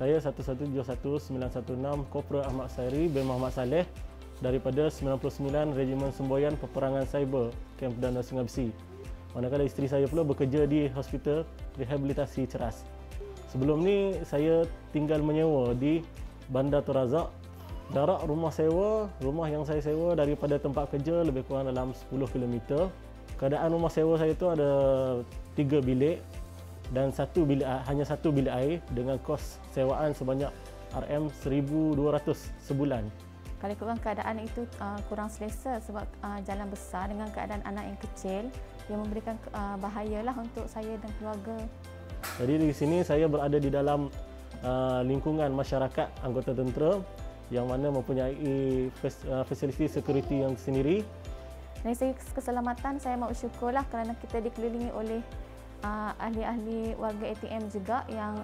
Saya 1171916 Kopral Ahmad Sairi bin Muhammad Saleh daripada 99 Regimen Semboyan Peperangan Cyber Kamp Perdana Sungai Besi. Manakala isteri saya pula bekerja di Hospital Rehabilitasi Ceras. Sebelum ni saya tinggal menyewa di Bandar Tun Razak. Jarak rumah yang saya sewa daripada tempat kerja lebih kurang dalam 10 km. Keadaan rumah sewa saya tu ada 3 bilik dan hanya satu bilik air dengan kos sewaan sebanyak RM1,200 sebulan. Kalau kurang keadaan itu kurang selesa sebab jalan besar dengan keadaan anak yang kecil yang memberikan bahayalah untuk saya dan keluarga. Jadi di sini saya berada di dalam lingkungan masyarakat anggota tentera yang mana mempunyai fasiliti security yang sendiri. Dari segi keselamatan, saya mahu bersyukurlah kerana kita dikelilingi oleh ahli-ahli warga ATM juga yang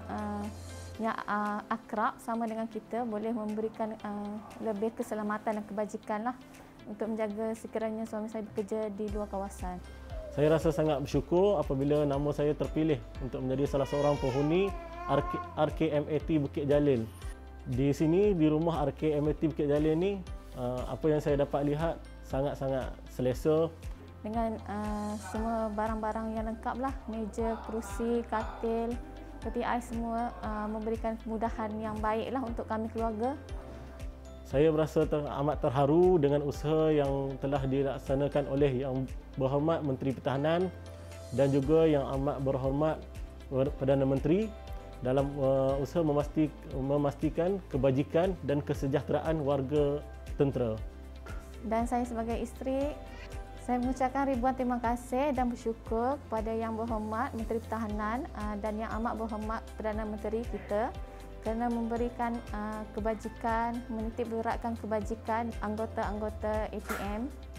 akrab sama dengan kita, boleh memberikan lebih keselamatan dan kebajikan lah untuk menjaga sekiranya suami saya bekerja di luar kawasan. Saya rasa sangat bersyukur apabila nama saya terpilih untuk menjadi salah seorang penghuni RKMAT Bukit Jalil. Di sini, di rumah RKMAT Bukit Jalil ni, apa yang saya dapat lihat sangat-sangat selesa. Dengan semua barang-barang yang lengkap lah, meja, kerusi, katil, peti ais semua memberikan kemudahan yang baik lah untuk kami keluarga. Saya berasa amat terharu dengan usaha yang telah dilaksanakan oleh Yang Berhormat Menteri Pertahanan dan juga Yang Amat Berhormat Perdana Menteri dalam usaha memastikan kebajikan dan kesejahteraan warga tentera. Dan saya sebagai isteri, saya mengucapkan ribuan terima kasih dan bersyukur kepada Yang Berhormat Menteri Pertahanan dan Yang Amat Berhormat Perdana Menteri kita kerana memberikan kebajikan, menitik beratkan kebajikan anggota-anggota ATM